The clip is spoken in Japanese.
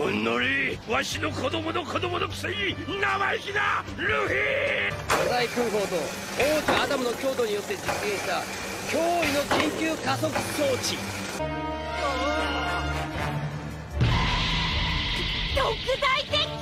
おのれ、わしの子供の子供のくせに生意気なルフィ。 巨大空砲と王女アダムの強度によって実現した驚異の緊急加速装置。 特大鉄